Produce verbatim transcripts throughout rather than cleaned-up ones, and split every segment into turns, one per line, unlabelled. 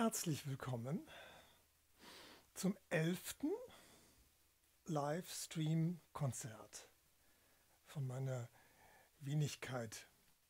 Herzlich willkommen zum elften Livestream-Konzert von meiner Wenigkeit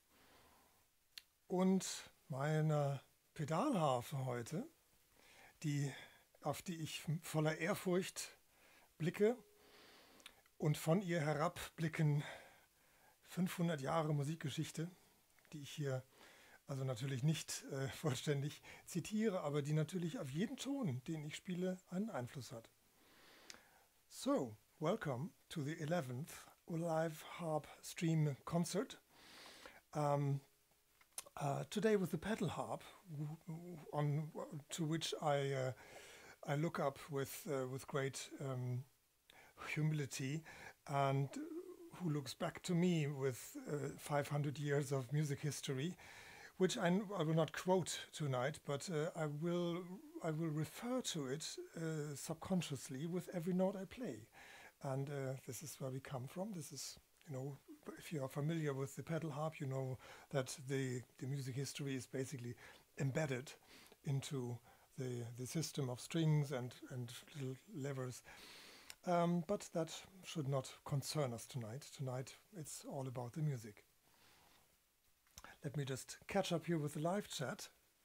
und meiner Pedalharfe heute, die, auf die ich voller Ehrfurcht blicke und von ihr herabblicken fünfhundert Jahre Musikgeschichte, die ich hier also natürlich nicht äh, vollständig zitiere, aber die natürlich auf jeden Ton, den ich spiele, einen Einfluss hat. So, welcome to the eleventh Live Harp Stream Concert. Um, uh, today with the pedal harp, on to which I uh, I look up with uh, with great um, humility, and who looks back to me with uh, five hundred years of music history, which I, I will not quote tonight, but uh, I will I will refer to it uh, subconsciously with every note I play, and uh, this is where we come from. This is, you know, if you are familiar with the pedal harp, you know that the the music history is basically embedded into the the system of strings and and little levers. Um, but that should not concern us tonight. Tonight it's all about the music. Let me just catch up here with the live chat.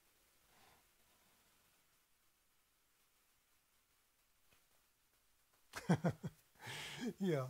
Ja.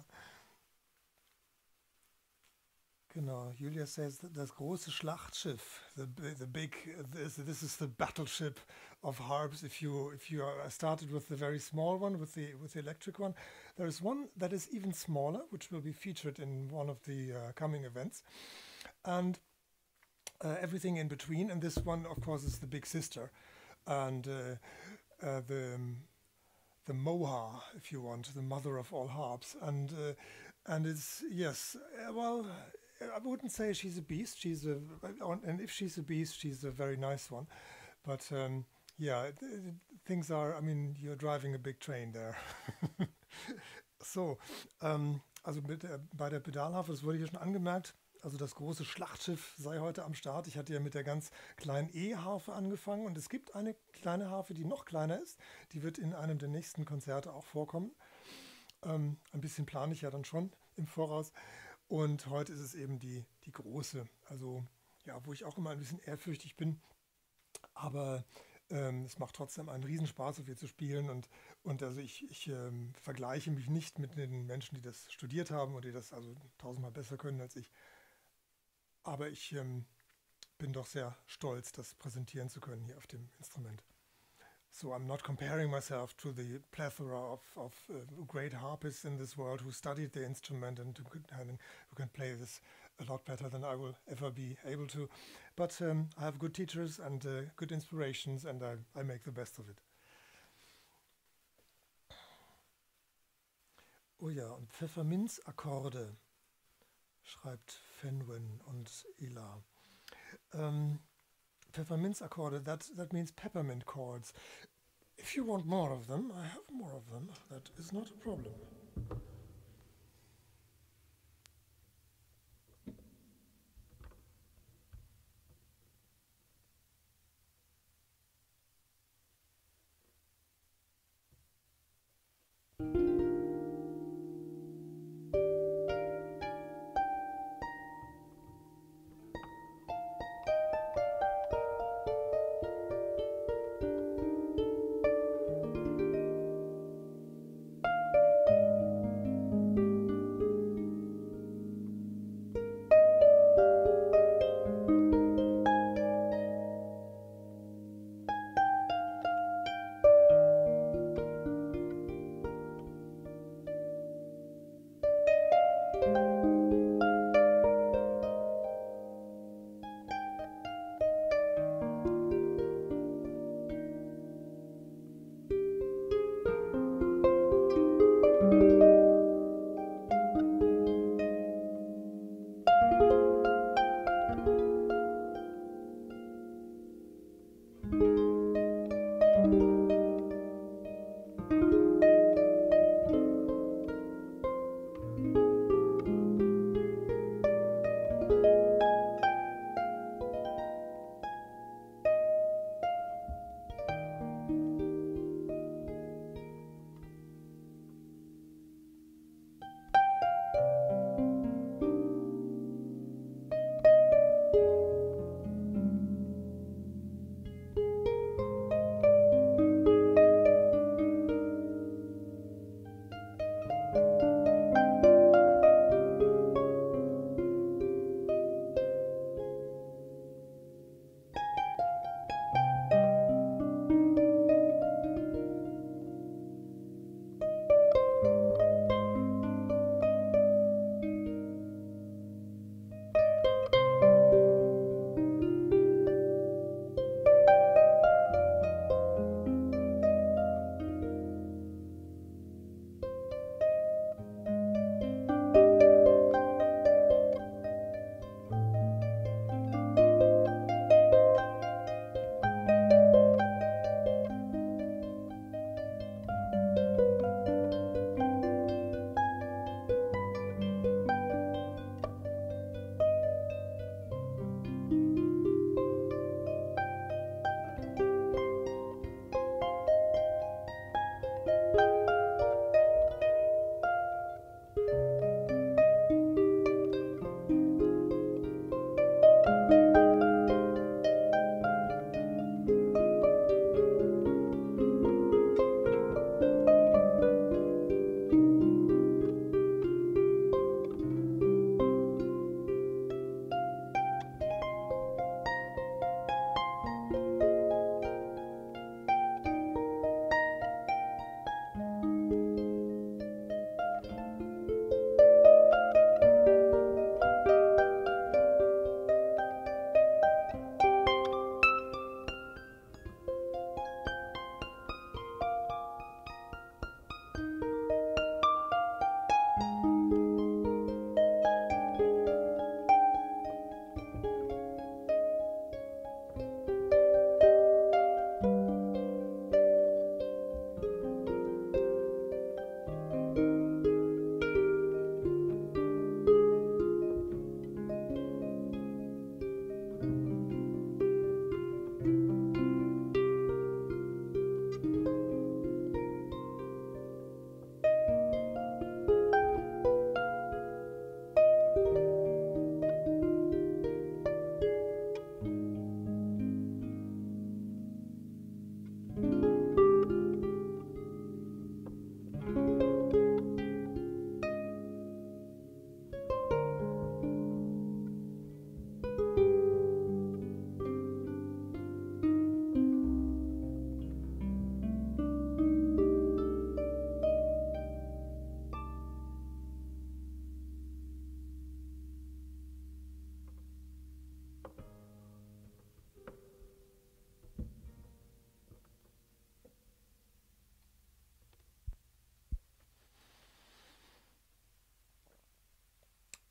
Genau, Julia says that das große Schlachtschiff, the the big this, this is the battleship of harps. If you if you are, I started with the very small one, with the with the electric one. There is one that is even smaller, which will be featured in one of the uh, coming events, and uh, everything in between. And this one, of course, is the big sister, and uh, uh, the the Moha, if you want, the mother of all harps, and uh, and it's yes, uh, well. I wouldn't say she's a beast. She's a, and if she's a beast, she's a very nice one. But um, yeah, things are. I mean, you're driving a big train there. So, ähm, also mit, äh, bei der Pedalharfe, das wurde hier schon angemerkt. Also das große Schlachtschiff sei heute am Start. Ich hatte ja mit der ganz kleinen E-Harfe angefangen und es gibt eine kleine Harfe, die noch kleiner ist. Die wird in einem der nächsten Konzerte auch vorkommen. Ähm, ein bisschen plane ich ja dann schon im Voraus. Und heute ist es eben die, die große, also ja, wo ich auch immer ein bisschen ehrfürchtig bin, aber ähm, es macht trotzdem einen Riesenspaß, auf ihr zu spielen und, und also ich, ich ähm, vergleiche mich nicht mit den Menschen, die das studiert haben und die das also tausendmal besser können als ich, aber ich ähm, bin doch sehr stolz, das präsentieren zu können hier auf dem Instrument. So I'm not comparing myself to the plethora of, of uh, great harpists in this world who studied the instrument and who, could, and who can play this a lot better than I will ever be able to. But um, I have good teachers and uh, good inspirations, and I, I make the best of it. Oh ja, und Pfefferminzakkorde, schreibt Fenwin und Ela. Um, Pfefferminzakkorde, that, that means peppermint chords. If you want more of them, I have more of them. That is not a problem.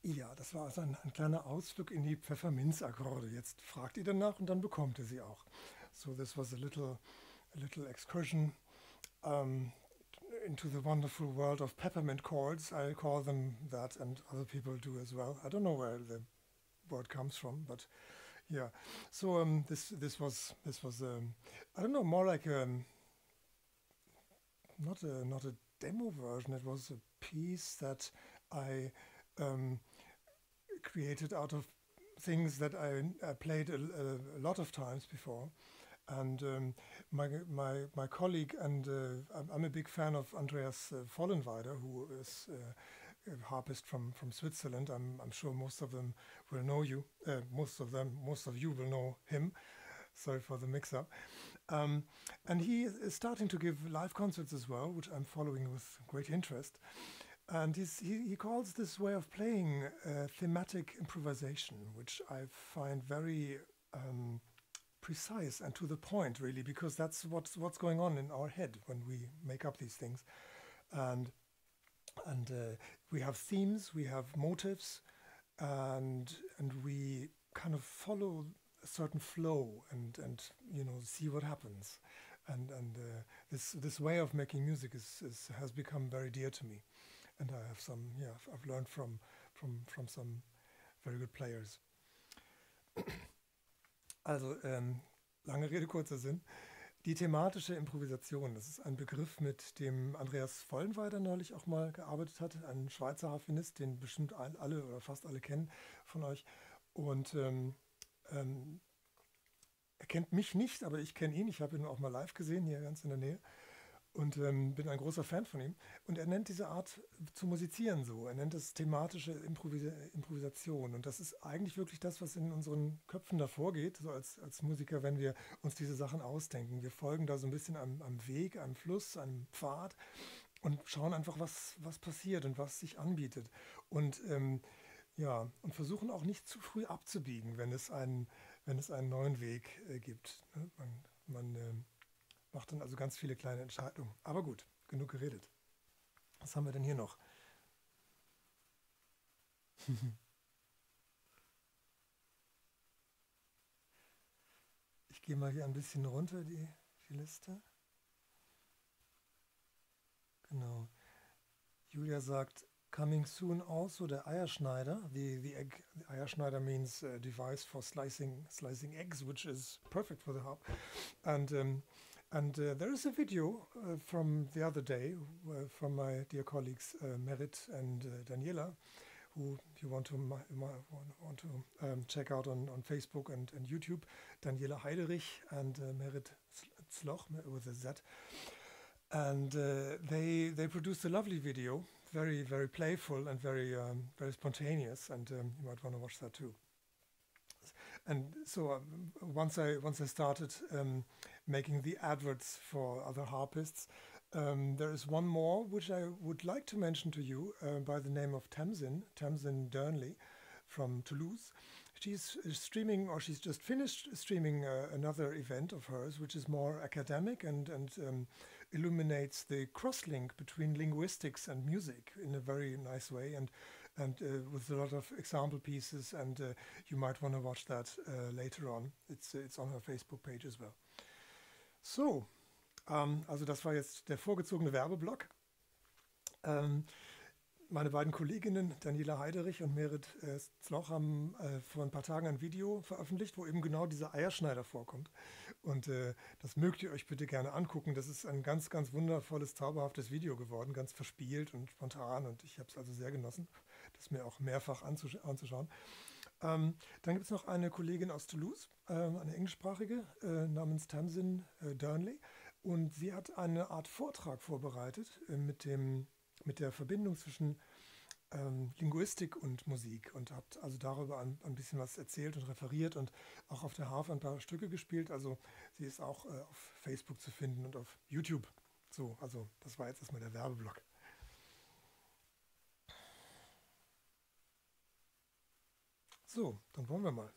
Ja, das war also ein, ein kleiner Ausflug in die Pfefferminzakkorde. Jetzt fragt ihr danach und dann bekommt ihr sie auch. So this was a little, a little excursion um, into the wonderful world of peppermint chords. I call them that, and other people do as well. I don't know where the word comes from, but yeah. So um, this this was this was um, I don't know, more like um, not a not a demo version. It was a piece that I um, created out of things that I, I played a, a, a lot of times before. And um, my, my, my colleague, and uh, I'm, I'm a big fan of Andreas uh, Vollenweider, who is uh, a harpist from, from Switzerland. I'm, I'm sure most of them will know you. Uh, most of them, most of you will know him. Sorry for the mix-up. Um, and he is starting to give live concerts as well, which I'm following with great interest. And he's, he, he calls this way of playing uh, thematic improvisation, which I find very um, precise and to the point, really, because that's what's what's going on in our head when we make up these things. And and uh, we have themes, we have motives, and and we kind of follow a certain flow and and you know see what happens. And and uh, this this way of making music is, is has become very dear to me. And I have some, yeah, I've learned from, from, from some very good players. Also, ähm, lange Rede, kurzer Sinn. Die thematische Improvisation, das ist ein Begriff, mit dem Andreas Vollenweider neulich auch mal gearbeitet hat, ein Schweizer Harfenist, den bestimmt alle oder fast alle kennen von euch. Und ähm, ähm, er kennt mich nicht, aber ich kenne ihn. Ich habe ihn auch mal live gesehen, hier ganz in der Nähe. Und ähm, bin ein großer Fan von ihm. Und er nennt diese Art zu musizieren so. Er nennt es thematische Improvisa Improvisation. Und das ist eigentlich wirklich das, was in unseren Köpfen davor geht, so als, als Musiker, wenn wir uns diese Sachen ausdenken. Wir folgen da so ein bisschen am, am Weg, einem Fluss, einem Pfad und schauen einfach, was, was passiert und was sich anbietet. Und ähm, ja, und versuchen auch nicht zu früh abzubiegen, wenn es einen, wenn es einen neuen Weg äh, gibt. Ne? Man, man äh, macht dann also ganz viele kleine Entscheidungen. Aber gut, genug geredet. Was haben wir denn hier noch? Ich gehe mal hier ein bisschen runter, die, die Liste. Genau. Julia sagt, coming soon also der Eierschneider. The, the egg the Eierschneider means a device for slicing, slicing eggs, which is perfect for the harp. And um, And uh, there is a video uh, from the other day uh, from my dear colleagues uh, Merit and uh, Daniela, who you want to want to um, check out on, on Facebook and, and YouTube. Daniela Heiderich and uh, Merit Zloch with a Z. And uh, they they produced a lovely video, very very playful and very um, very spontaneous. And um, you might want to watch that too. And so um, once I once I started um, making the adverts for other harpists, um, there is one more which I would like to mention to you uh, by the name of Tamsin, Tamsin Dernley from Toulouse. She's streaming, or she's just finished streaming uh, another event of hers, which is more academic and, and um, illuminates the cross-link between linguistics and music in a very nice way, and and uh, with a lot of example pieces, and uh, you might want to watch that uh, later on. It's, uh, it's on her Facebook page as well. So, ähm, also das war jetzt der vorgezogene Werbeblock. Ähm, meine beiden Kolleginnen, Daniela Heiderich und Merit äh, Zloch, haben äh, vor ein paar Tagen ein Video veröffentlicht, wo eben genau dieser Eierschneider vorkommt. Und äh, das mögt ihr euch bitte gerne angucken. Das ist ein ganz, ganz wundervolles, zauberhaftes Video geworden, ganz verspielt und spontan. Und ich habe es also sehr genossen, das mir auch mehrfach anzusch anzuschauen. Ähm, dann gibt es noch eine Kollegin aus Toulouse, äh, eine englischsprachige, äh, namens Tamsin äh, Dernley. Und sie hat eine Art Vortrag vorbereitet äh, mit dem mit der Verbindung zwischen ähm, Linguistik und Musik, und hat also darüber ein, ein bisschen was erzählt und referiert und auch auf der Harfe ein paar Stücke gespielt. Also sie ist auch äh, auf Facebook zu finden und auf YouTube. So, also das war jetzt erstmal der Werbeblock. So, dann wollen wir mal.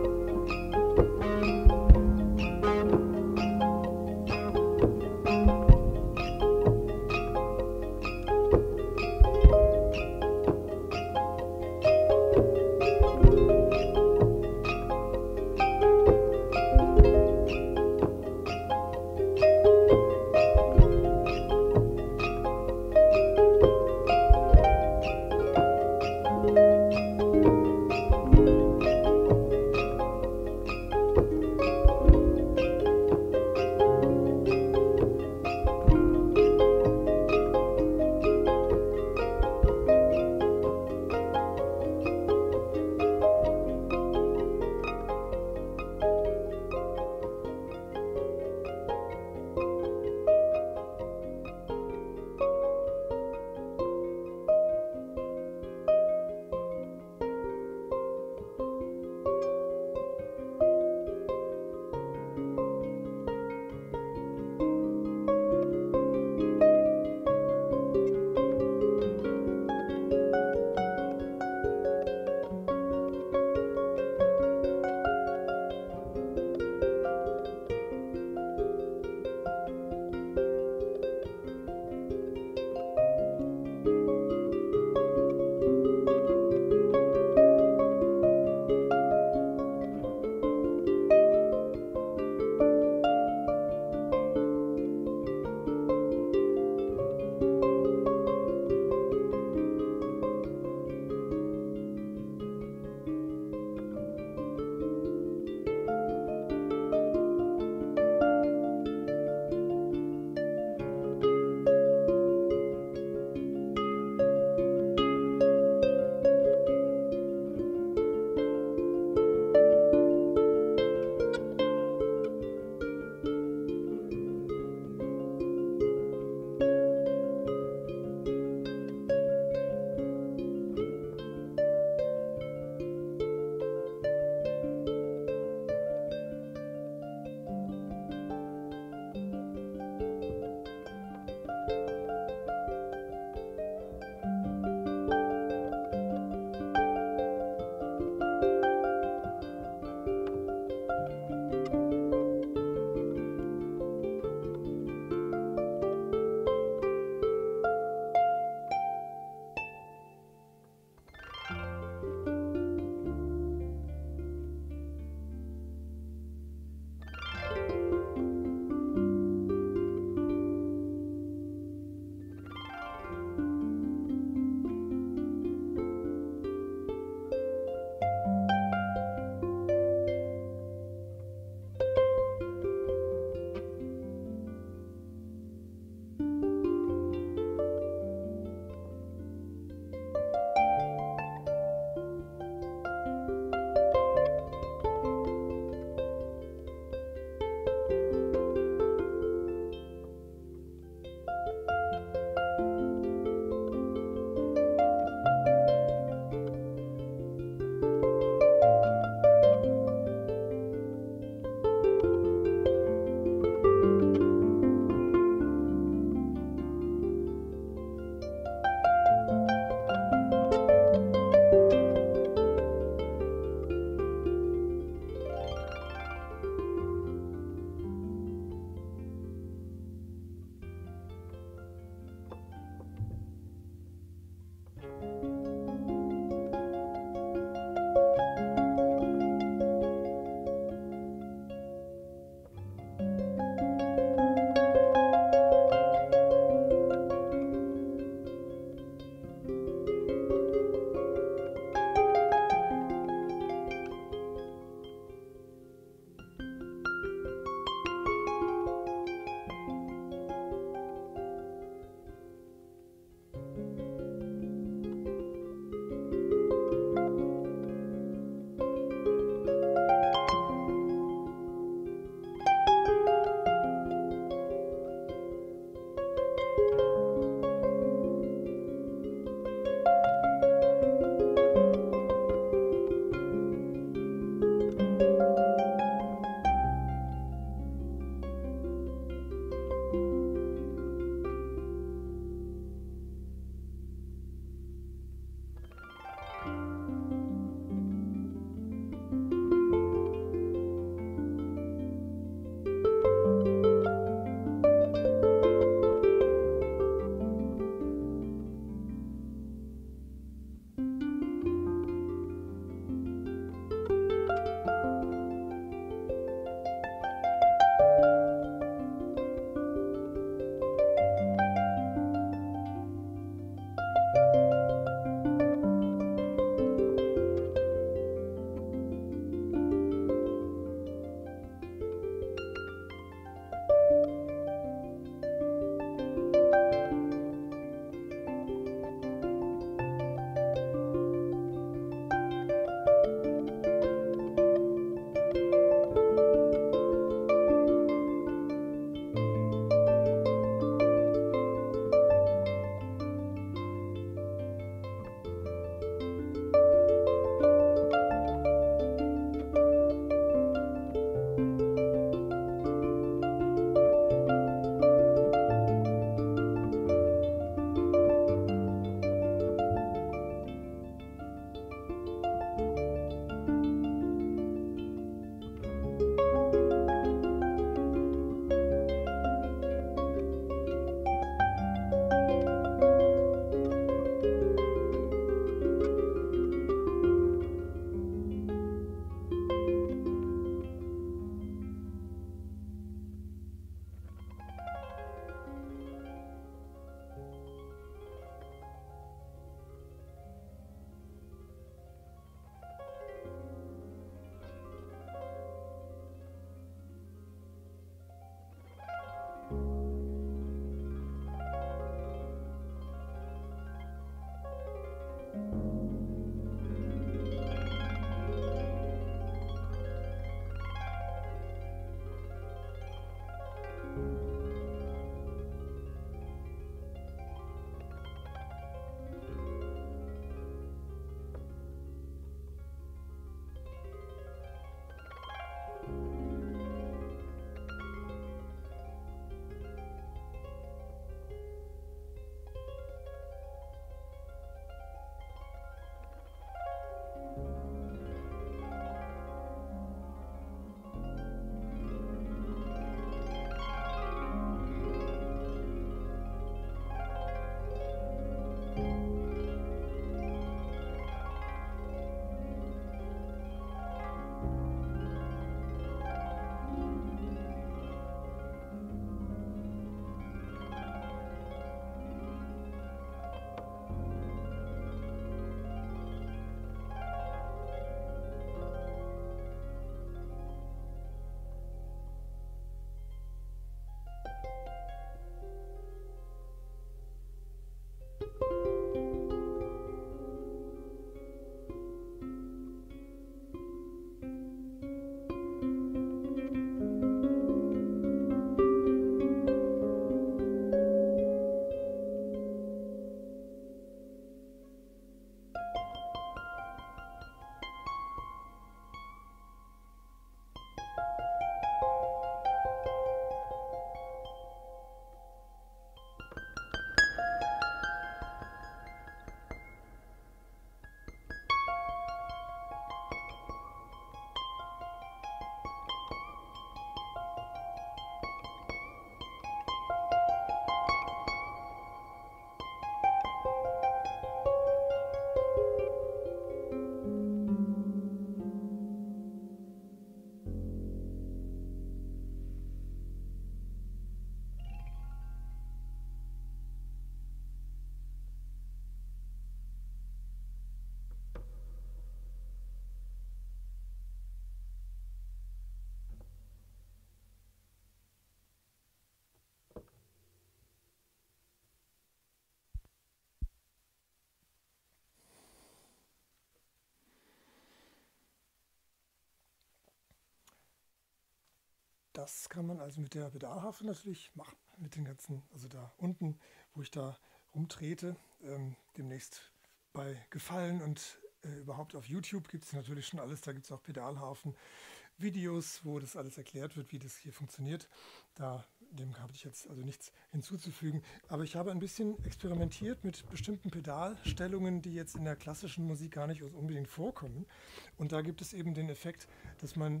Das kann man also mit der Pedalharfe natürlich machen, mit den ganzen, also da unten, wo ich da rumtrete, ähm, demnächst bei Gefallen und äh, überhaupt auf YouTube gibt es natürlich schon alles, da gibt es auch Pedalharfen-Videos, wo das alles erklärt wird, wie das hier funktioniert. Da, dem habe ich jetzt also nichts hinzuzufügen, aber ich habe ein bisschen experimentiert mit bestimmten Pedalstellungen, die jetzt in der klassischen Musik gar nicht unbedingt vorkommen. Und da gibt es eben den Effekt, dass man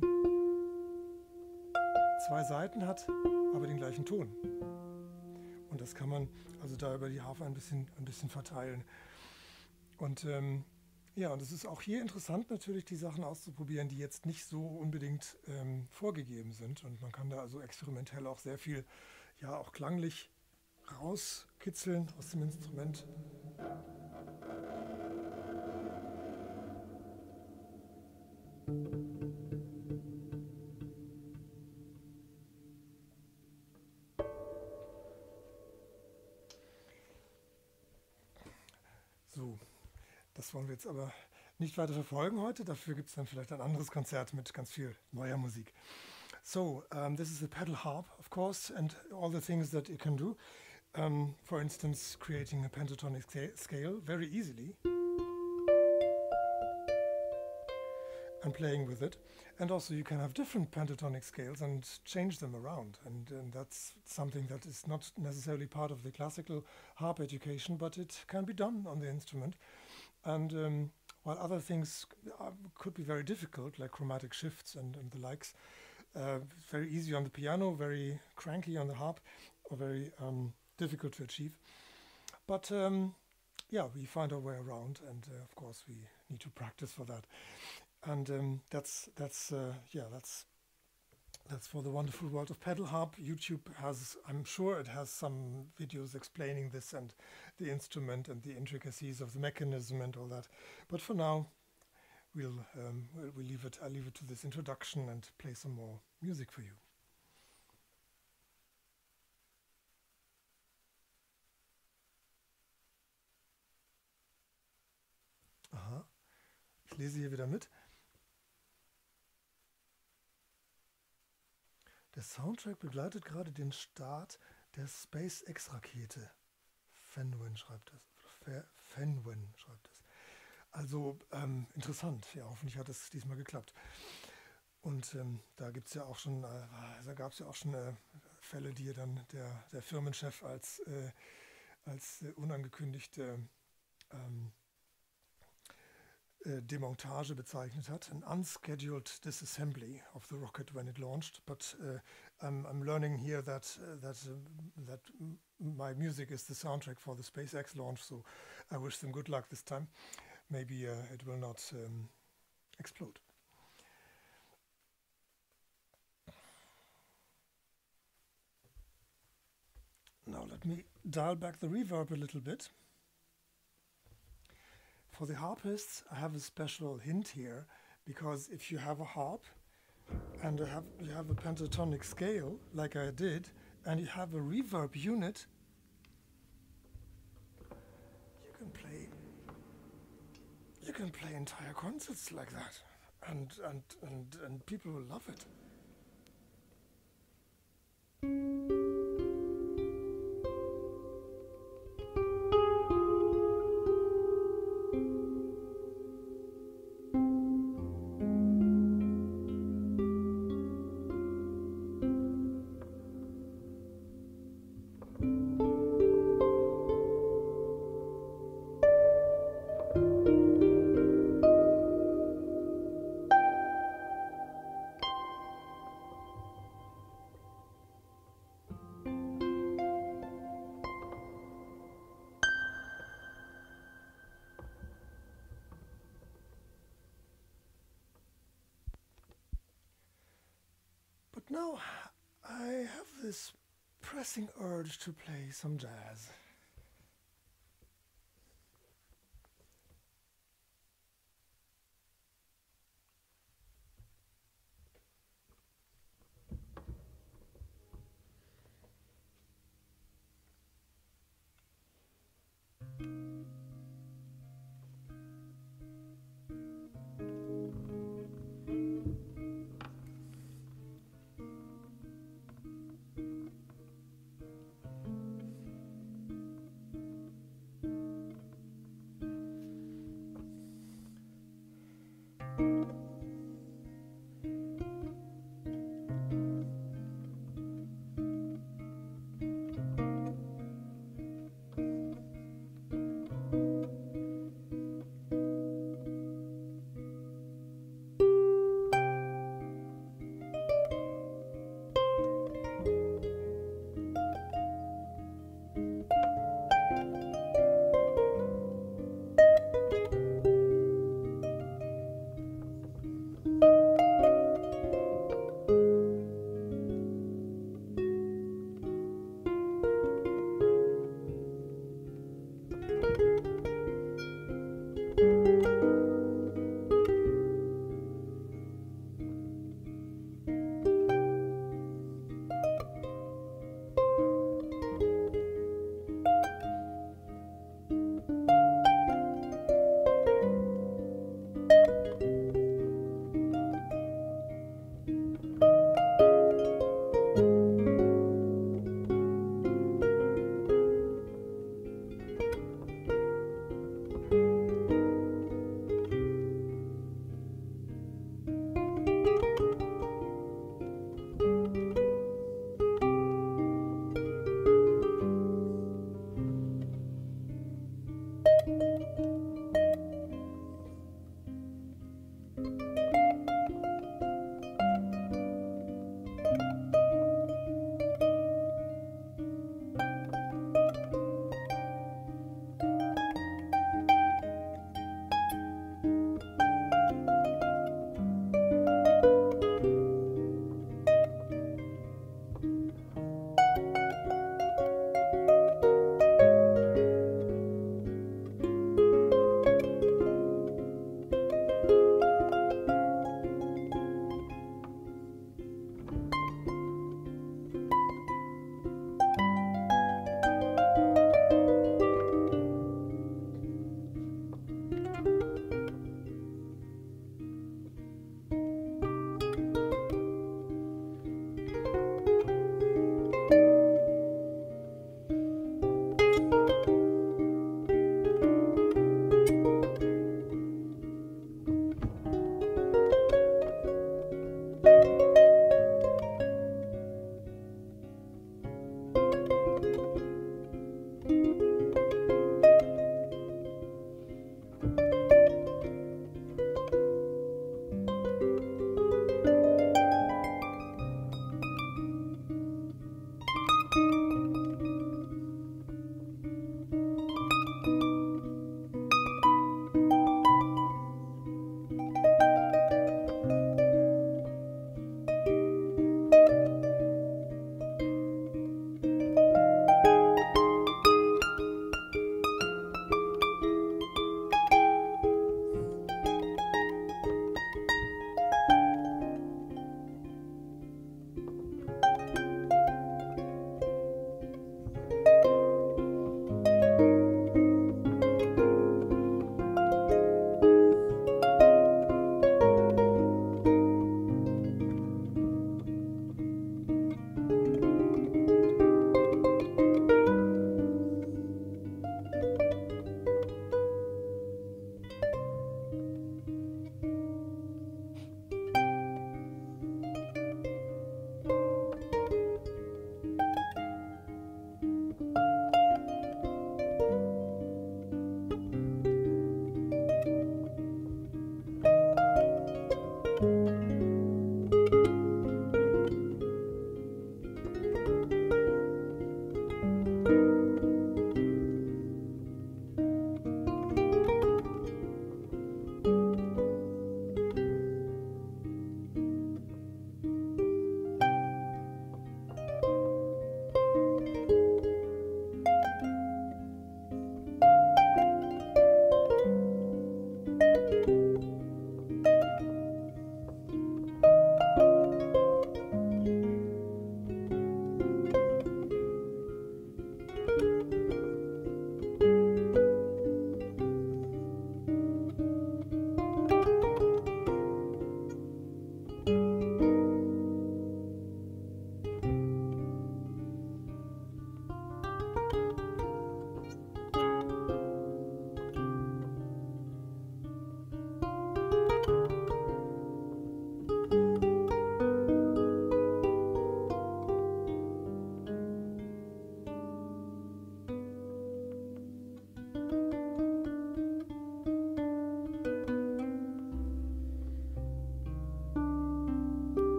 zwei Seiten hat, aber den gleichen Ton. Und das kann man also da über die Harfe ein bisschen, ein bisschen verteilen. Und ähm, ja, und es ist auch hier interessant natürlich, die Sachen auszuprobieren, die jetzt nicht so unbedingt ähm, vorgegeben sind. Und man kann da also experimentell auch sehr viel, ja, auch klanglich rauskitzeln aus dem Instrument. So, das wollen wir jetzt aber nicht weiter verfolgen heute. Dafür gibt es dann vielleicht ein anderes Konzert mit ganz viel neuer Musik. So, um, this is a pedal harp, of course, and all the things that it can do. Um, for instance, creating a pentatonic sca scale very easily and playing with it. And also you can have different pentatonic scales and change them around. And, and that's something that is not necessarily part of the classical harp education, but it can be done on the instrument. And um, while other things are, could be very difficult, like chromatic shifts and, and the likes, uh, very easy on the piano, very cranky on the harp, or very um, difficult to achieve. But um, yeah, we find our way around, and uh, of course we need to practice for that. And um, that's that's uh, yeah that's that's for the wonderful world of pedal harp. YouTube has, I'm sure it has some videos explaining this and the instrument and the intricacies of the mechanism and all that. But for now, we'll um, we'll, we'll leave it. I'll leave it to this introduction and play some more music for you. Aha, ich lese hier wieder mit. Der Soundtrack begleitet gerade den Start der SpaceX-Rakete. Fenwen schreibt das. Fenwen schreibt das. Also ähm, interessant. Ja, hoffentlich hat es diesmal geklappt. Und ähm, da gibt's ja auch schon, äh, da gab es ja auch schon äh, Fälle, die dann der, der Firmenchef als, äh, als äh, unangekündigte ähm, äh, Demontage bezeichnet hat. An unscheduled disassembly of the rocket when it launched. But uh, I'm, I'm learning here that uh, that uh, that my music is the soundtrack for the SpaceX launch. So I wish them good luck this time. Maybe uh, it will not um, explode. Now let me dial back the reverb a little bit. For the harpists, I have a special hint here, because if you have a harp and you have, you have a pentatonic scale, like I did, and you have a reverb unit, you can play you can play entire concerts like that, and and and, and people will love it. Now I have this pressing urge to play some jazz.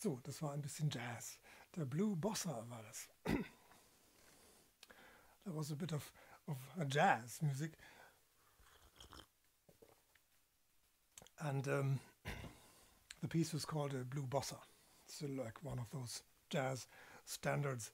So, das war ein bisschen Jazz. Der Blue Bossa war das. That was a bit of, of a jazz music. And um, the piece was called a Blue Bossa. It's like one of those jazz standards.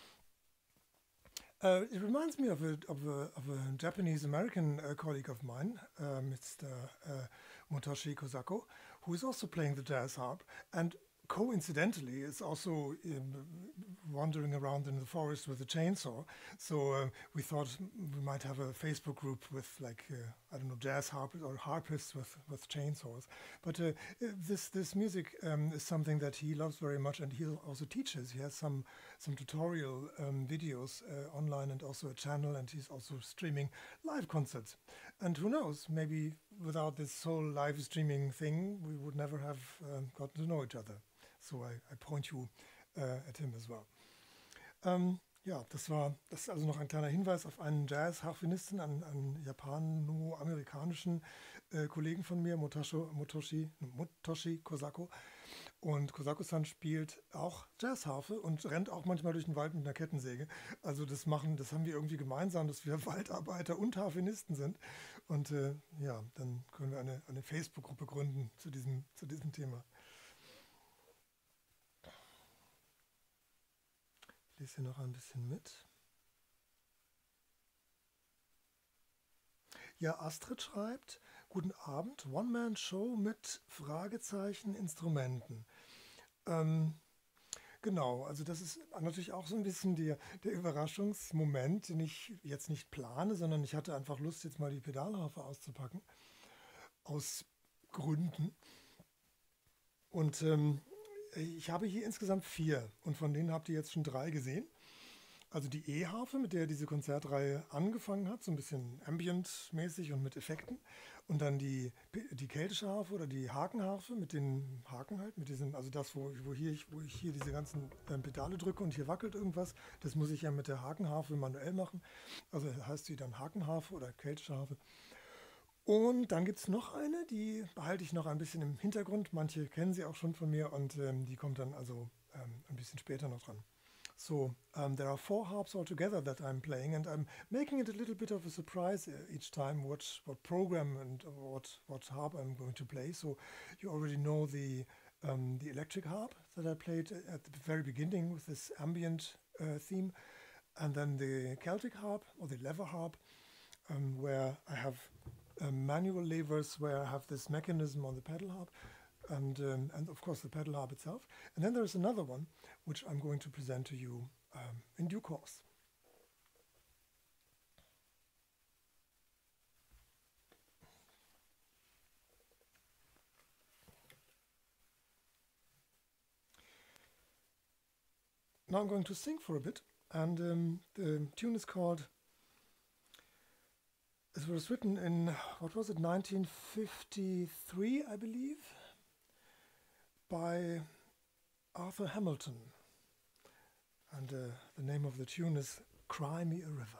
Uh, it reminds me of a, of a, of a Japanese-American uh, colleague of mine, uh, Mister Uh, Motoshi Kozako, who is also playing the jazz harp, and coincidentally is also um, wandering around in the forest with a chainsaw. So uh, we thought we might have a Facebook group with, like, uh, I don't know, jazz harpists or harpists with, with chainsaws. But uh, this this music um, is something that he loves very much, and he also teaches. He has some some tutorial um, videos uh, online, and also a channel, and he's also streaming live concerts. And who knows, maybe without this whole live streaming thing, we would never have um, gotten to know each other. So I, I point you uh, at him as well. Ähm, ja, das war das ist also noch ein kleiner Hinweis auf einen Jazz-Harfenisten, einen, einen japano-amerikanischen äh, Kollegen von mir, Motosho, Motoshi, Motoshi Kozako. Und Kozako-san spielt auch Jazzharfe und rennt auch manchmal durch den Wald mit einer Kettensäge. Also das machen, das haben wir irgendwie gemeinsam, dass wir Waldarbeiter und Harfenisten sind. Und äh, ja, dann können wir eine, eine Facebook-Gruppe gründen zu diesem, zu diesem Thema. Ich lese hier noch ein bisschen mit. Ja, Astrid schreibt, guten Abend, One-Man-Show mit Fragezeichen Instrumenten. Ähm, genau, also das ist natürlich auch so ein bisschen der, der Überraschungsmoment, den ich jetzt nicht plane, sondern ich hatte einfach Lust, jetzt mal die Pedalharfe auszupacken. Aus Gründen. Und ähm, ich habe hier insgesamt vier und von denen habt ihr jetzt schon drei gesehen. Also die E-Harfe, mit der diese Konzertreihe angefangen hat, so ein bisschen ambient-mäßig und mit Effekten. Und dann die, die keltische Harfe oder die Hakenharfe mit den Haken halt, mit diesem, also das, wo, wo, hier ich, wo ich hier diese ganzen äh, Pedale drücke und hier wackelt irgendwas, das muss ich ja mit der Hakenharfe manuell machen. Also heißt sie dann Hakenharfe oder keltische Harfe. Und dann gibt es noch eine, die behalte ich noch ein bisschen im Hintergrund. Manche kennen sie auch schon von mir und ähm, die kommt dann also ähm, ein bisschen später noch dran. So, um, there are four harps altogether that I'm playing, and I'm making it a little bit of a surprise each time what, what program and what, what harp I'm going to play. So you already know the, um, the electric harp that I played at the very beginning with this ambient uh, theme, and then the Celtic harp or the lever harp, um, where I have um, manual levers, where I have this mechanism on the pedal harp, and, um, and of course the pedal harp itself. And then there's another one which I'm going to present to you um, in due course. Now I'm going to sing for a bit, and um, the tune is called, it was written in, what was it, nineteen fifty-three, I believe, by Arthur Hamilton. And uh, the name of the tune is Cry Me a River.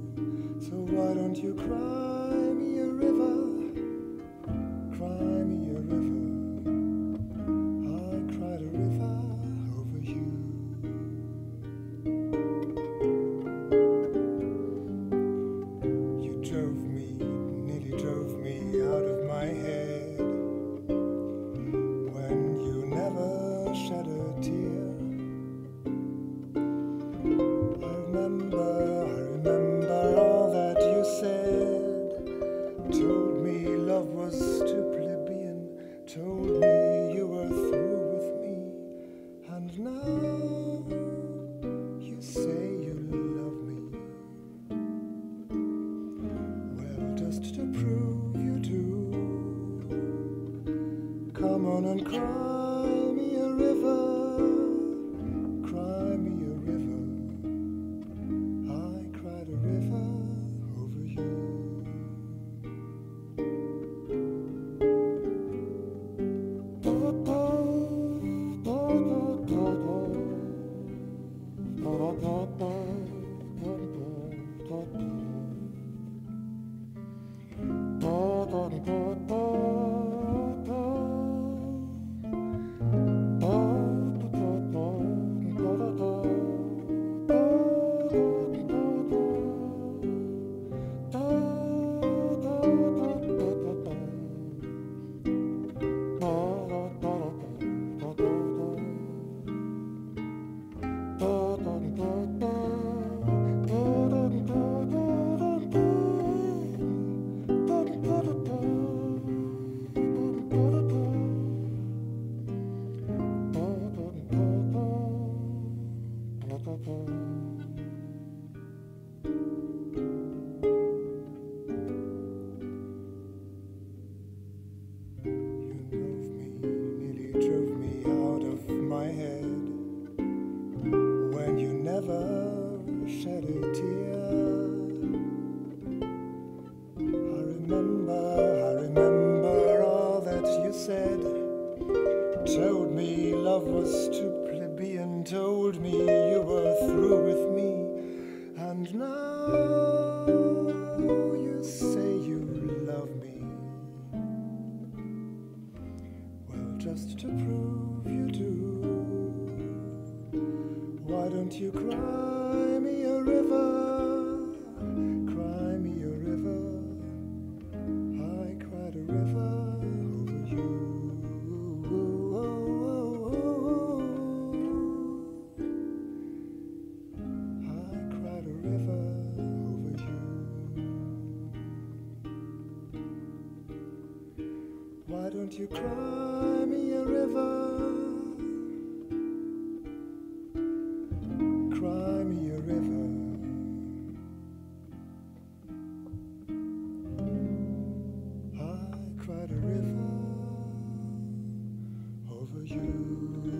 Why don't you cry me a river, cry me a on, cry me a river, cry me a river. I cried a river over you. Won't you cry me a river? Cry me a river. I cried a river over you.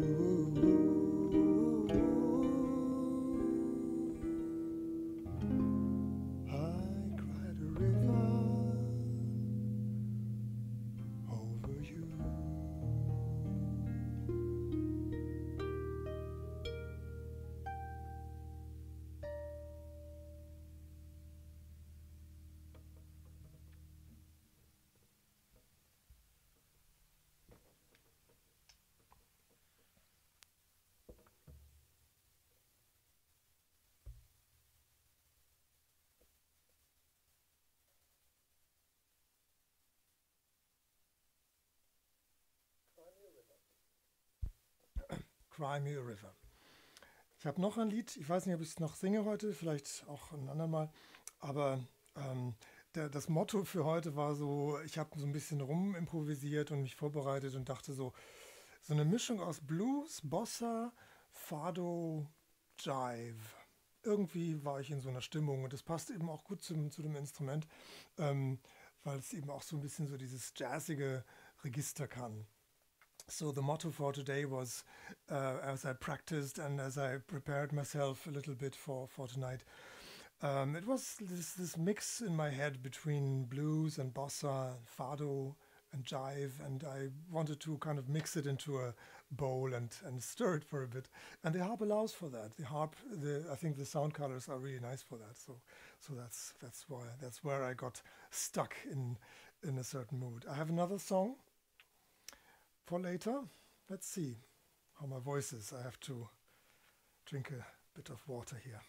Cry Me a River. Ich habe noch ein Lied, ich weiß nicht, ob ich es noch singe heute, vielleicht auch ein andermal, aber ähm, der, das Motto für heute war so, ich habe so ein bisschen rumimprovisiert und mich vorbereitet und dachte so, so eine Mischung aus Blues, Bossa, Fado, Jive. Irgendwie war ich in so einer Stimmung und das passt eben auch gut zum, zu dem Instrument, ähm, weil es eben auch so ein bisschen so dieses jazzige Register kann. So the motto for today was, uh, as I practiced and as I prepared myself a little bit for, for tonight, um, it was this, this mix in my head between blues and bossa, fado and jive, and I wanted to kind of mix it into a bowl and, and stir it for a bit. And the harp allows for that. The harp, the, I think the sound colors are really nice for that. So, so that's that's why that's where I got stuck in in a certain mood. I have another song for later. Let's see how my voice is. I have to drink a bit of water here.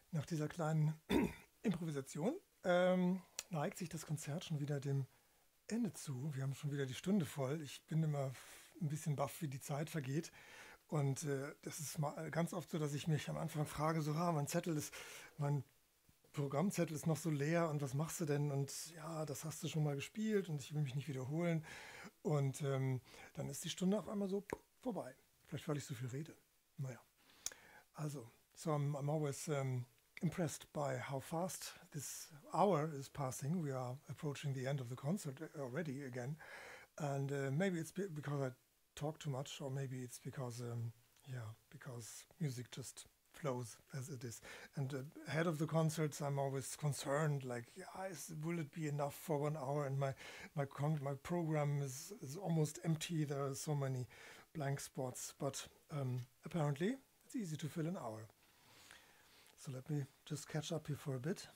Nach dieser kleinen Improvisation ähm, neigt sich das Konzert schon wieder dem Ende zu. Wir haben schon wieder die Stunde voll. Ich bin immer ein bisschen baff, wie die Zeit vergeht. Und äh, das ist mal ganz oft so, dass ich mich am Anfang frage, so, ah, mein Zettel ist, mein Programmzettel ist noch so leer und was machst du denn? Und ja, das hast du schon mal gespielt und ich will mich nicht wiederholen. Und ähm, dann ist die Stunde auf einmal so vorbei. Vielleicht, weil ich so viel rede. Naja, also, so I'm, I'm always um, impressed by how fast this hour is passing. We are approaching the end of the concert already again. And uh, maybe it's be- because I talk too much, or maybe it's because, um, yeah, because music just flows as it is. And uh, ahead of the concerts, I'm always concerned, like, yeah, is, will it be enough for one hour? And my my con- my program is is almost empty. There are so many blank spots, but um, apparently it's easy to fill an hour. So let me just catch up here for a bit.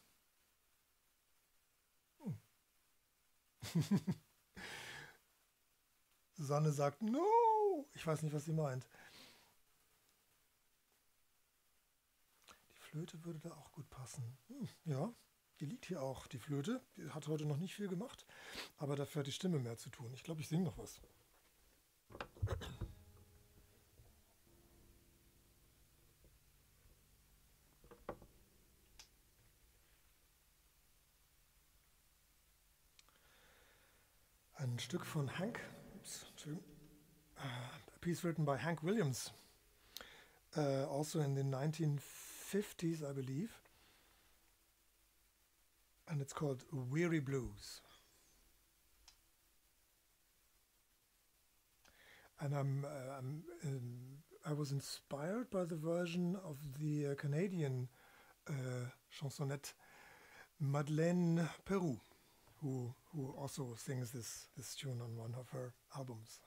Hm. Susanne sagt, no! Ich weiß nicht, was sie meint. Die Flöte würde da auch gut passen. Hm, ja, die liegt hier auch, die Flöte. Die hat heute noch nicht viel gemacht, aber dafür hat die Stimme mehr zu tun. Ich glaube, ich singe noch was. Ein Stück von Hank, oops, a piece written by Hank Williams, uh, also in the nineteen fifties, I believe, and it's called Weary Blues. And I'm, uh, I'm um, I was inspired by the version of the uh, Canadian uh, chansonette Madeleine Peru, who who also sings this this tune on one of her albums.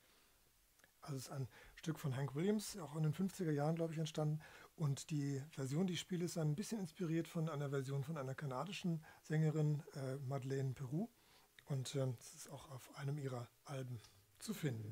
Also es ist ein Stück von Hank Williams, auch in den fünfziger Jahren, glaube ich, entstanden. Und die Version, die ich spiele, ist ein bisschen inspiriert von einer Version von einer kanadischen Sängerin, äh, Madeleine Peru. Und äh, es ist auch auf einem ihrer Alben zu finden.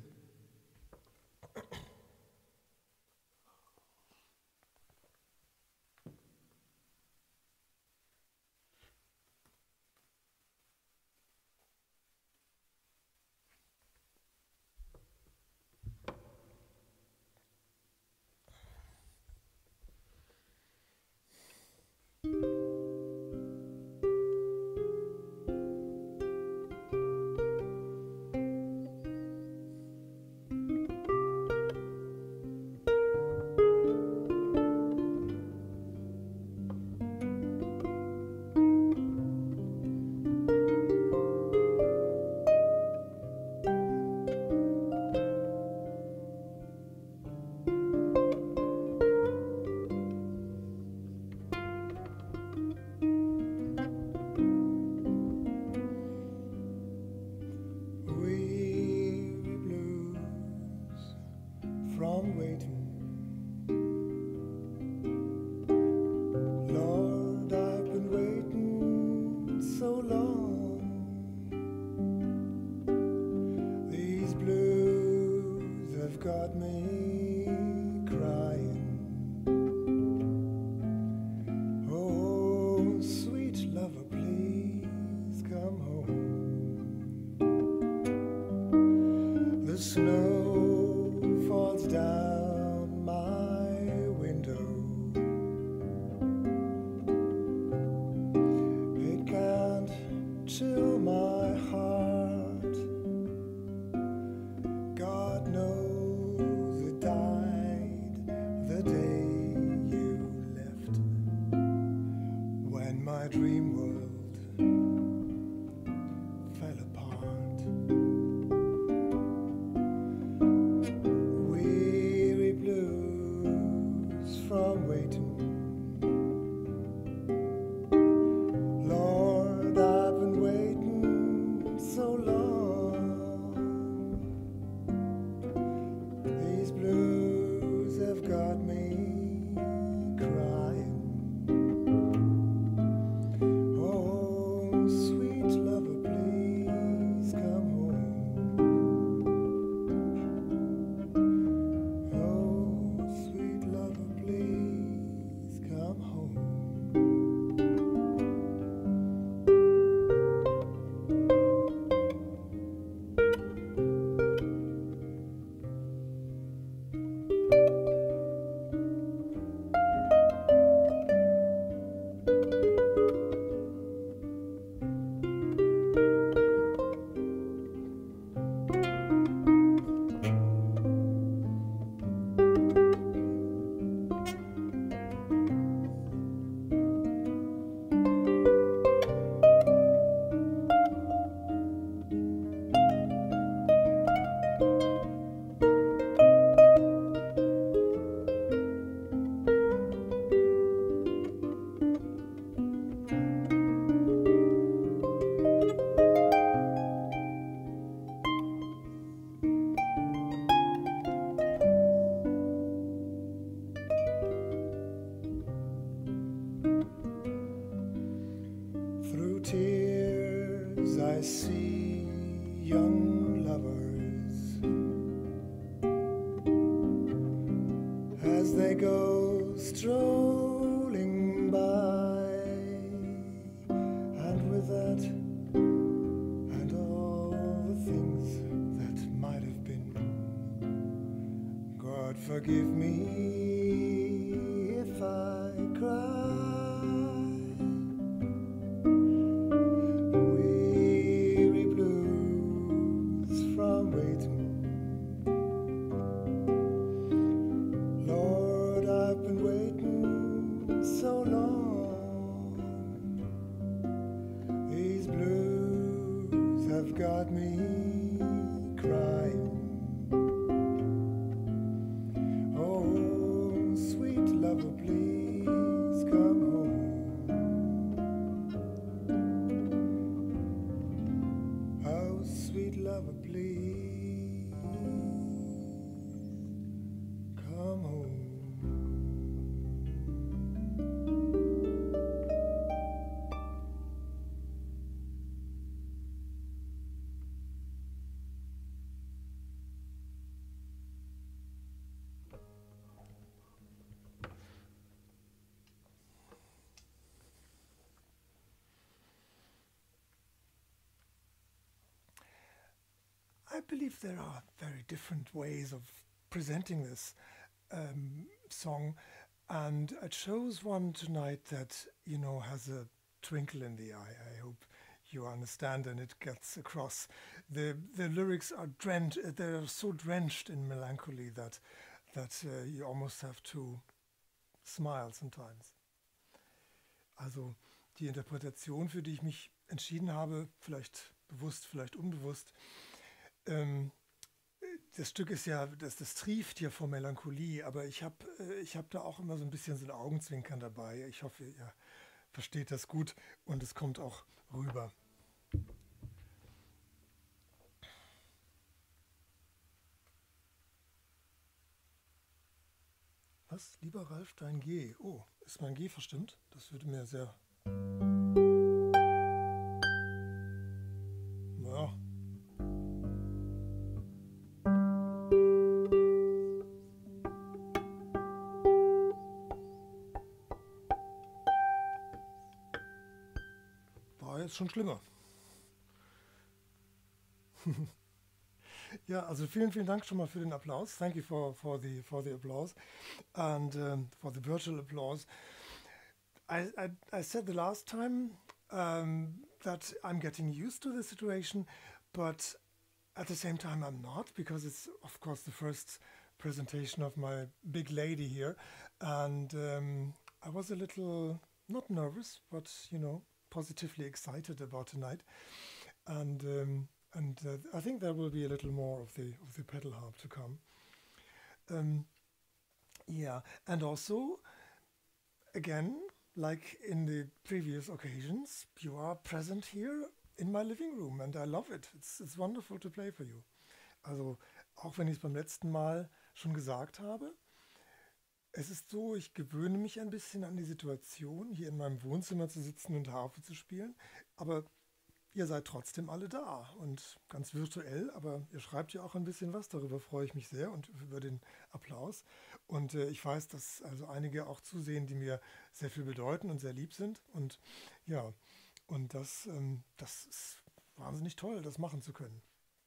We
see young lovers as they go strolling by, and with that and all the things that might have been, God forgive me if I cry. Got me crying. Oh, sweet lover, please come home. Oh, sweet lover, please come home. I believe there are very different ways of presenting this um, song, and I chose one tonight that, you know, has a twinkle in the eye. I hope you understand and it gets across. The the lyrics are drenched, they're so drenched in melancholy that that uh, you almost have to smile sometimes. Also die Interpretation, für die ich mich entschieden habe, vielleicht bewusst, vielleicht unbewusst, Ähm, das Stück ist ja, das, das trieft ja vor Melancholie, aber ich habe äh, ich hab da auch immer so ein bisschen so ein Augenzwinkern dabei. Ich hoffe, ihr versteht das gut und es kommt auch rüber. Was? Lieber Ralf, dein G. Oh, ist mein G verstimmt? Das würde mir sehr... Ja. Ist schon schlimmer. Ja, also vielen, vielen Dank schon mal für den Applaus. Thank you for, for, the, for the applause and um, for the virtual applause. I, I, I said the last time um, that I'm getting used to the situation, but at the same time I'm not, because it's, of course, the first presentation of my big lady here. And um, I was a little, not nervous, but, you know, positively excited about tonight, and um, and uh, I think there will be a little more of the of the pedal harp to come. Um, yeah, and also, again, like in the previous occasions, you are present here in my living room, and I love it. It's it's wonderful to play for you. Also auch wenn ich es beim letzten Mal schon gesagt habe. Es ist so, ich gewöhne mich ein bisschen an die Situation, hier in meinem Wohnzimmer zu sitzen und Harfe zu spielen, aber ihr seid trotzdem alle da und ganz virtuell, aber ihr schreibt ja auch ein bisschen was, darüber freue ich mich sehr und über den Applaus. Und äh, ich weiß, dass also einige auch zusehen, die mir sehr viel bedeuten und sehr lieb sind, und ja, und das, ähm, das ist wahnsinnig toll, das machen zu können.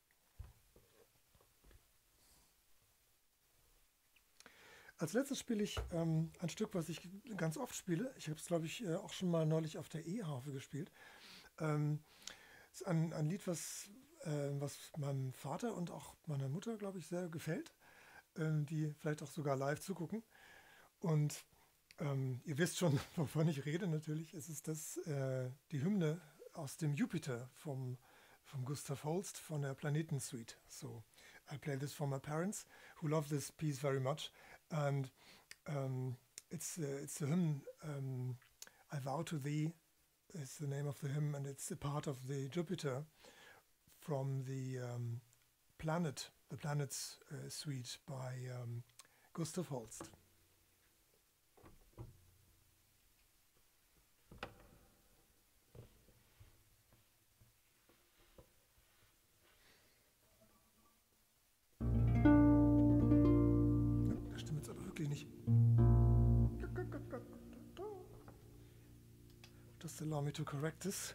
Als letztes spiele ich ähm, ein Stück, was ich ganz oft spiele. Ich habe es, glaube ich, äh, auch schon mal neulich auf der E-Harfe gespielt. Ähm, ist ein, ein Lied, was, äh, was meinem Vater und auch meiner Mutter, glaube ich, sehr gefällt, ähm, die vielleicht auch sogar live zugucken. Und ähm, ihr wisst schon, wovon ich rede natürlich. Es ist das, äh, die Hymne aus dem Jupiter vom, vom Gustav Holst von der Planetensuite. So, I play this for my parents, who love this piece very much. And um, it's uh, it's the hymn um, I Vow to Thee is the name of the hymn, and it's a part of the Jupiter from the um, Planet, the Planets uh, suite by um, Gustav Holst. Just allow me to correct this.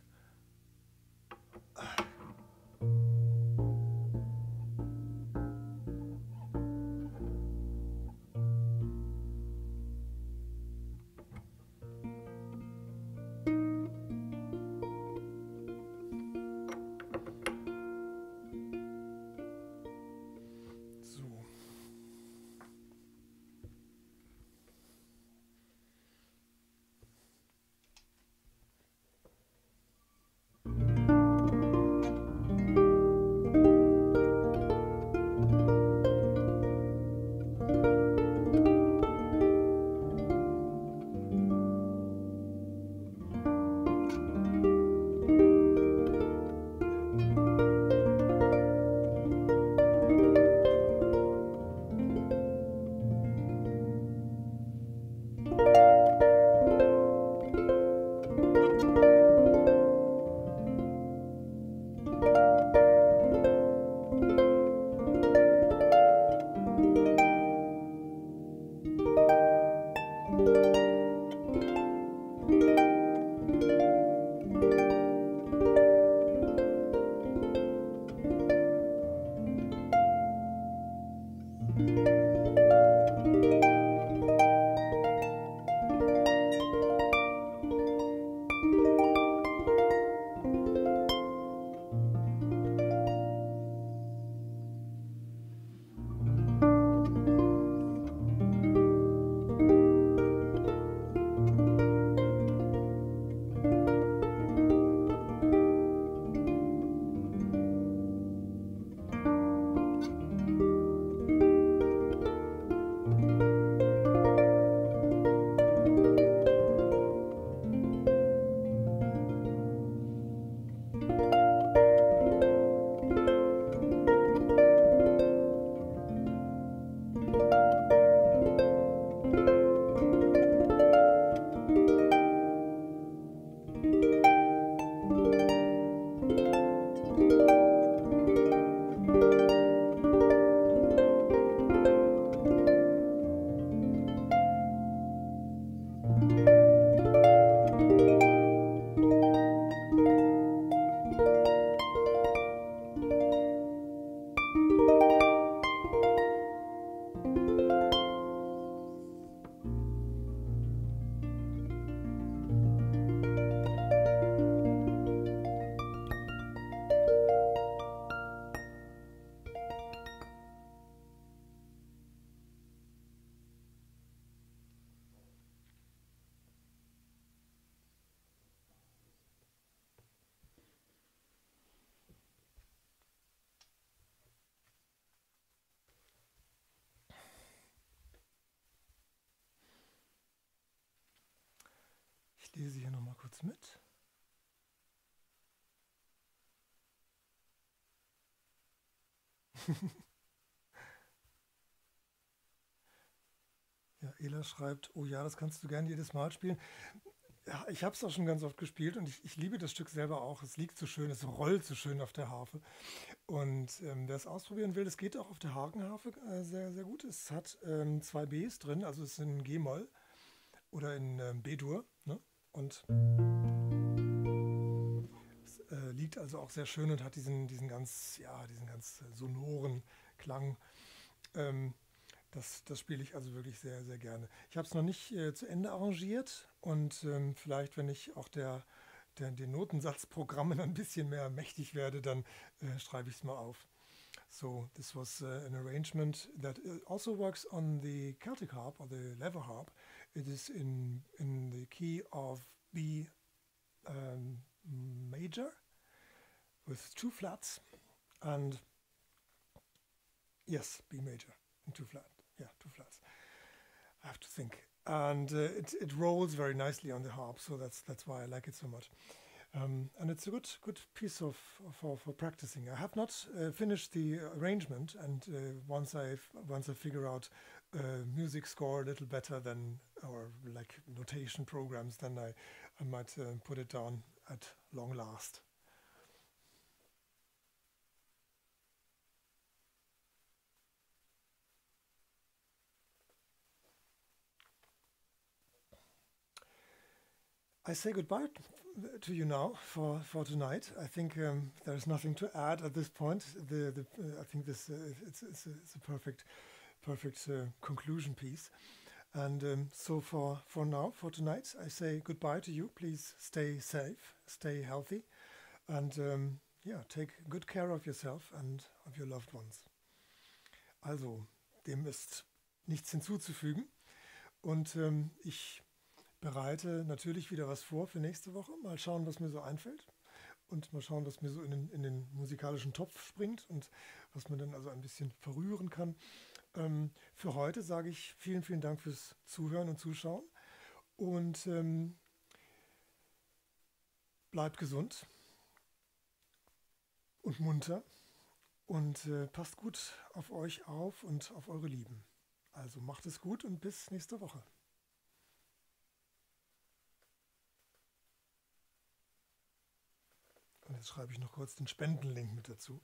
Ich lese hier noch mal kurz mit. Ja, Ela schreibt, oh ja, das kannst du gerne jedes Mal spielen. Ja, ich habe es auch schon ganz oft gespielt und ich, ich liebe das Stück selber auch. Es liegt so schön, es rollt so schön auf der Harfe. Und ähm, wer es ausprobieren will, das geht auch auf der Hakenharfe äh, sehr, sehr gut. Es hat ähm, zwei Bs drin, also es ist in G-Moll oder in ähm, B-Dur. Ne? Und es äh, liegt also auch sehr schön und hat diesen, diesen ganz, ja, diesen ganz äh, sonoren Klang. Ähm, das, das spiele ich also wirklich sehr, sehr gerne. Ich habe es noch nicht äh, zu Ende arrangiert und ähm, vielleicht, wenn ich auch der, der, den Notensatzprogrammen ein bisschen mehr mächtig werde, dann äh, schreibe ich es mal auf. So this was uh, an arrangement that uh, also works on the Celtic harp or the lever harp. It is in in the key of B um, major with two flats and yes, B major and two flat. Yeah, two flats. I have to think. And uh, it it rolls very nicely on the harp, so that's that's why I like it so much. Um, and it's a good good piece of for, for practicing. I have not uh, finished the arrangement, and uh, once I once I figure out uh, music score a little better than or like notation programs, then I I might uh, put it down at long last. I say goodbye t- to you now for, for tonight. I think um, there's nothing to add at this point. The, the, uh, I think this uh, it's, it's, a, it's a perfect perfect uh, conclusion piece. And um, so for, for now, for tonight, I say goodbye to you. Please stay safe, stay healthy, and um, yeah, take good care of yourself and of your loved ones. Also, dem ist nichts hinzuzufügen. Und ähm, ich bereite natürlich wieder was vor für nächste Woche. Mal schauen, was mir so einfällt. Und mal schauen, was mir so in den, in den musikalischen Topf springt und was man dann also ein bisschen verrühren kann. Ähm, für heute sage ich vielen, vielen Dank fürs Zuhören und Zuschauen. Und ähm, bleibt gesund und munter. Und äh, passt gut auf euch auf und auf eure Lieben. Also macht es gut und bis nächste Woche. Und jetzt schreibe ich noch kurz den Spendenlink mit dazu.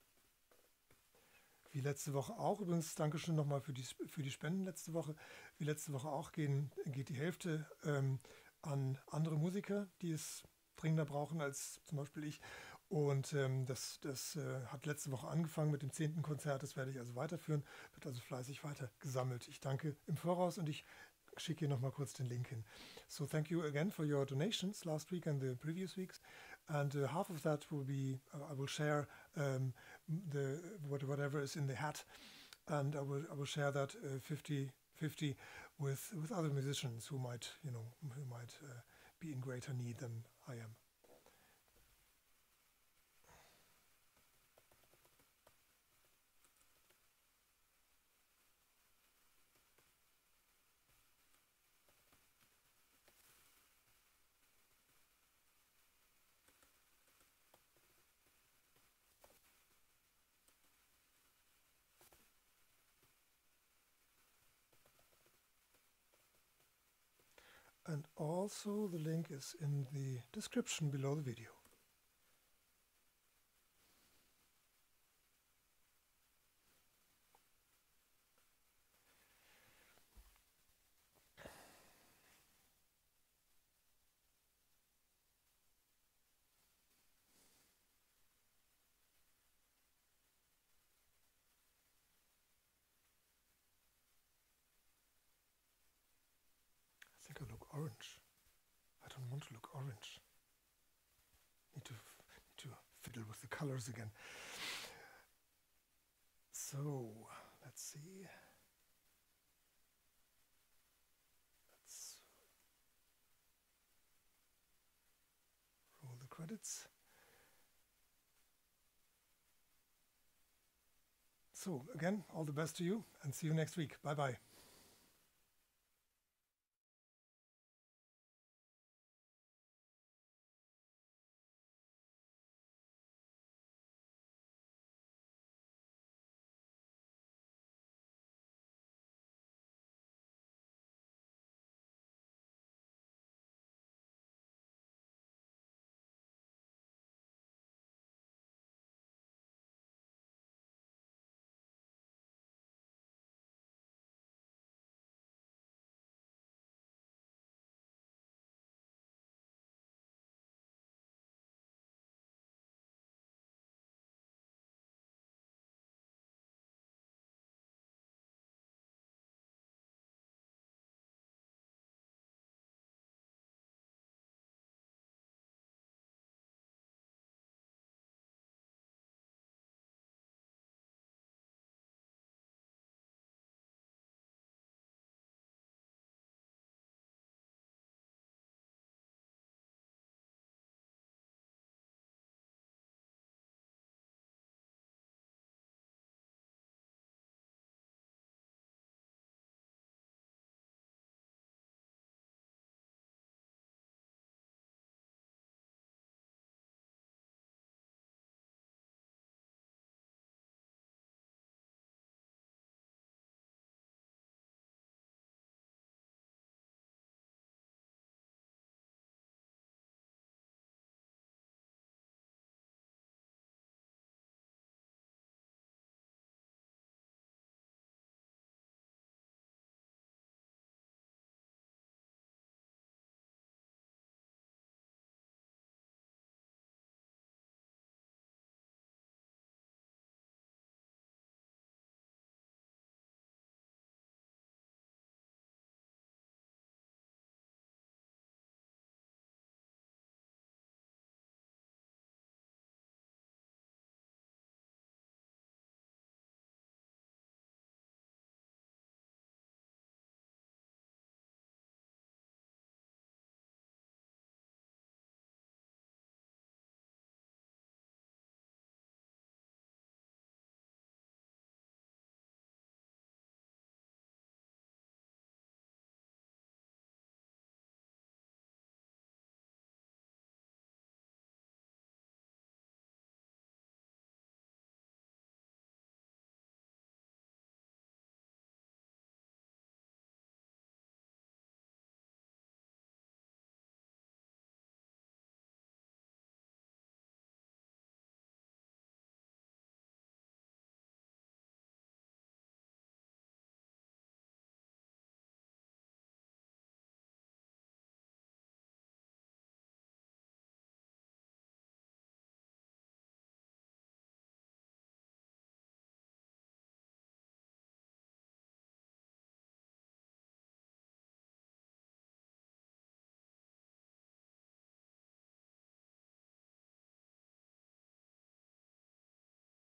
Wie letzte Woche auch. Übrigens, Dankeschön nochmal für die, für die Spenden letzte Woche. Wie letzte Woche auch gehen, geht die Hälfte ähm, an andere Musiker, die es dringender brauchen als zum Beispiel ich. Und ähm, das, das äh, hat letzte Woche angefangen mit dem zehnten Konzert. Das werde ich also weiterführen, wird also fleißig weiter gesammelt. Ich danke im Voraus und ich schicke hier nochmal kurz den Link hin. So thank you again for your donations last week and the previous weeks. And uh, half of that will be, uh, I will share um, the what, whatever is in the hat, and I will I will share that uh, fifty fifty with with other musicians who might, you know, who might uh, be in greater need than I am. And also the link is in the description below the video. I think I look orange. I don't want to look orange. Need to need to fiddle with the colors again. So let's see. Let's roll the credits. So again, all the best to you and see you next week. Bye bye.